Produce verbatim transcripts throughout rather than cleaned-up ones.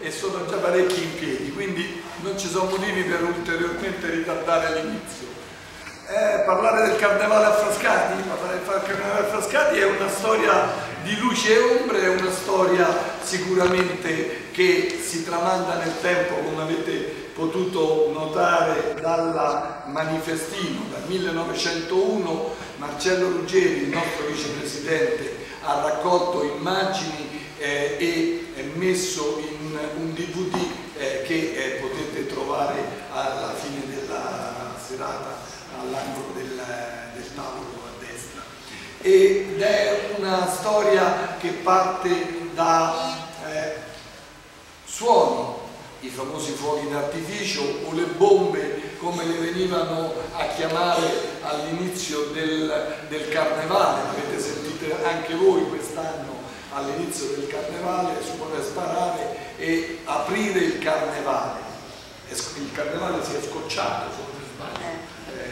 e sono già parecchi in piedi, quindi non ci sono motivi per ulteriormente ritardare l'inizio. Eh, parlare del Carnevale a Frascati, parlare del Carnevale a Frascati è una storia di luci e ombre, è una storia sicuramente che si tramanda nel tempo, come avete potuto notare dalla manifestino. Dal millenovecentouno Marcello Ruggeri, il nostro vicepresidente, ha raccolto immagini eh, e è messo in un D V D eh, che eh, potete trovare alla fine della serata all'angolo del, del tavolo a destra, ed è una storia che parte da eh, suoni, i famosi fuochi d'artificio o le bombe come le venivano a chiamare all'inizio del, del Carnevale. Avete sentito anche voi quest'anno all'inizio del Carnevale suonare, sparare e aprire il Carnevale. Il Carnevale si è scocciato, se non sbaglio.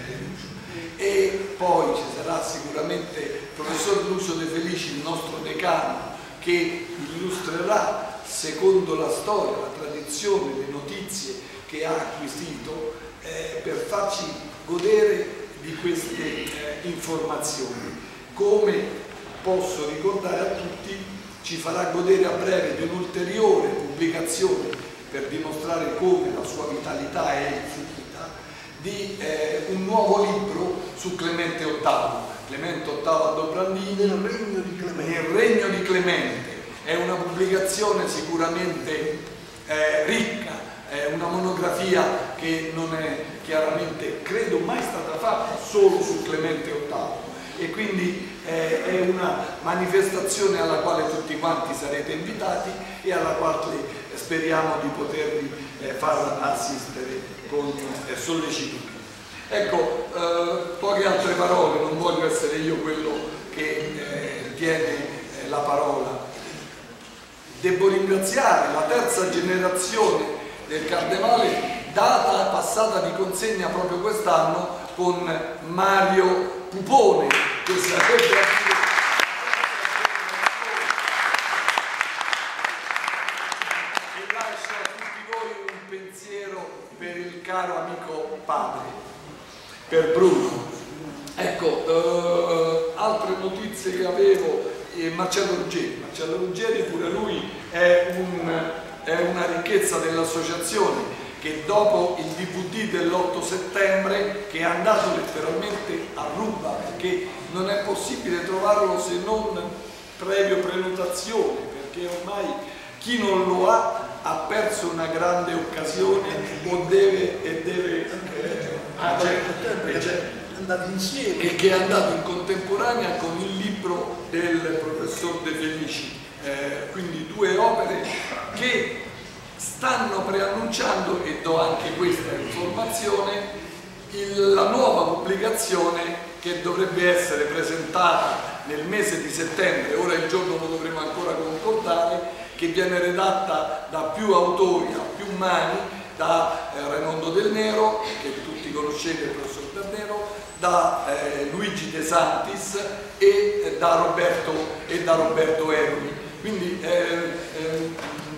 E poi ci sarà sicuramente il professor Lucio De Felici, il nostro decano, che illustrerà secondo la storia, la tradizione, le notizie che ha acquisito eh, per farci godere di queste eh, informazioni. Come posso ricordare a tutti, ci farà godere a breve di un'ulteriore pubblicazione per dimostrare come la sua vitalità è infinita, di eh, un nuovo libro su Clemente ottavo, Clemente ottavo a Dobrandini, nel regno di Clemente. Nel regno di Clemente. È una pubblicazione sicuramente eh, ricca, è una monografia che non è chiaramente, credo, mai stata fatta solo su Clemente ottavo, e quindi eh, è una manifestazione alla quale tutti quanti sarete invitati e alla quale speriamo di potervi eh, far assistere con eh, sollecitudine. Ecco, eh, poche altre parole, non voglio essere io quello che eh, tiene eh, la parola. Devo ringraziare la terza generazione del Carnevale, data passata di consegna proprio quest'anno, con Mario Pupone, che sarebbe e lascia a tutti voi un pensiero per il caro amico padre, per Bruno. Ecco, eh, altre notizie che avevo. E Marcello Ruggeri, Marcello Ruggeri pure lui è, un, è una ricchezza dell'associazione, che dopo il D V D dell'otto settembre, che è andato letteralmente a ruba, perché non è possibile trovarlo se non previo prenotazione, perché ormai chi non lo ha ha perso una grande occasione o deve e deve eh, ah, certo, insieme. e che è andato in contemporanea con il libro del professor De Felici, eh, quindi due opere che stanno preannunciando, e do anche questa informazione, il, la nuova pubblicazione che dovrebbe essere presentata nel mese di settembre. Ora il giorno lo dovremo ancora concordare, che viene redatta da più autori, a più mani, da eh, Raimondo Del Nero, che tutti conoscete, il professor Del Nero, da eh, Luigi De Santis e eh, da Roberto, e da Roberto Eroli. Quindi eh, eh,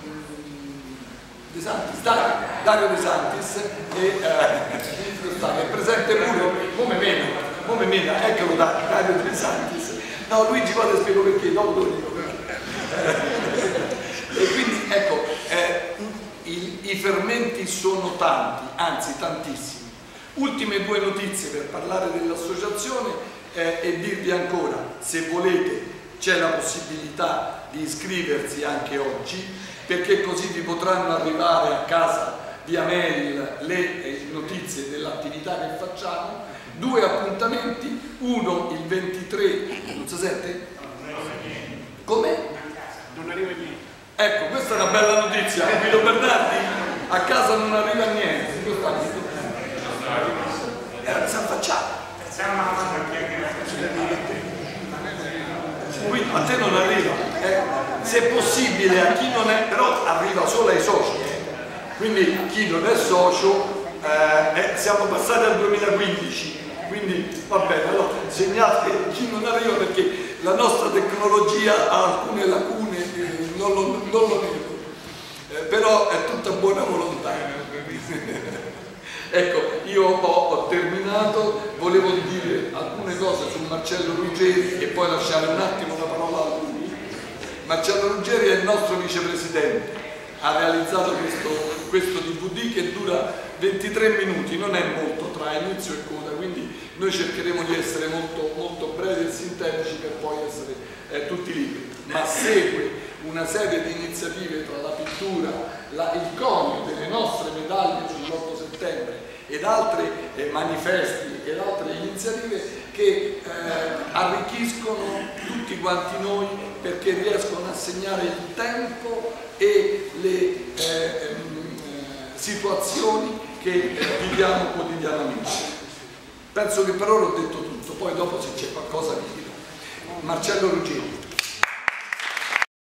De Santis, Dario, Dario De Santis e, eh, è presente pure, come meno, come meno, eccolo Dario De Santis. No, Luigi, poi ti spiego perché, dopo lo dico perché. E quindi ecco, eh, i, i fermenti sono tanti, anzi tantissimi. Ultime due notizie per parlare dell'associazione eh, e dirvi ancora, se volete c'è la possibilità di iscriversi anche oggi, perché così vi potranno arrivare a casa via mail le eh, notizie dell'attività che facciamo. Due appuntamenti, uno il ventitré, non si sente? Come? Non arriva niente. Ecco, questa è una bella notizia, Guido Bernardi, a casa non arriva niente. Eh, si affacciava. Quindi a te non arriva, eh, se è possibile a chi non è, però arriva solo ai soci, quindi chi non è socio, eh, eh, siamo passati al duemilaquindici, quindi va bene, allora segnate chi non arriva, perché la nostra tecnologia ha alcune lacune, eh, non lo, non lo nego. eh, però è tutta buona volontà. Ecco, io ho, ho terminato, volevo dire alcune cose su Marcello Ruggeri e poi lasciare un attimo la parola a lui. Marcello Ruggeri è il nostro vicepresidente, ha realizzato questo, questo D V D che dura ventitré minuti, non è molto tra inizio e coda, quindi noi cercheremo di essere molto, molto brevi e sintetici per poi essere eh, tutti liberi, ma segue una serie di iniziative tra la pittura, la, il conio delle nostre medaglie sull'otto settembre ed altri eh, manifesti ed altre iniziative che eh, arricchiscono tutti quanti noi perché riescono a segnare il tempo e le eh, eh, situazioni che eh, viviamo quotidianamente. Penso che per ora ho detto tutto, poi dopo se c'è qualcosa vi dirò. Marcello Ruggeri.